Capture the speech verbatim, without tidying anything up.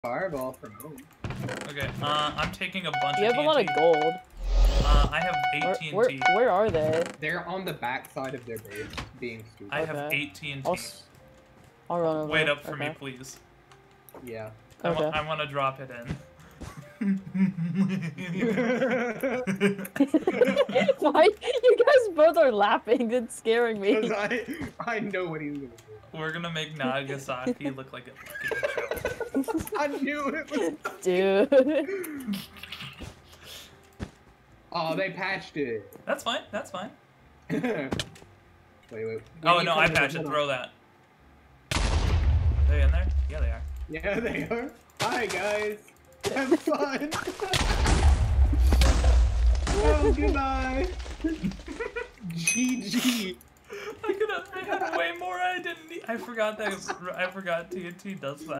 Fireball from home. Okay, uh, I'm taking a bunch You of have a lot of gold. Uh, I have eight Where, T N where, T. where are they? They're on the back side of their base, being stupid. I have Okay. eight T N T. I'll, s- I'll run over. Wait up for okay. me, please. Yeah. I, Okay. wa I want to drop it in. Why? You guys both are laughing. It's scaring me. Because I, I know what he's gonna do. We're gonna make Nagasaki look like a fucking joke. I knew it was. Dude. Oh, they patched it. That's fine. That's fine. wait, wait. Oh Wait, no, you I come patched in, it. hold Throw on. that. Are they in there? Yeah, they are. Yeah, they are. Hi guys. Have fun. Oh, goodbye. G G. I could have. I had way more. I didn't need. I forgot that. I forgot T N T does that.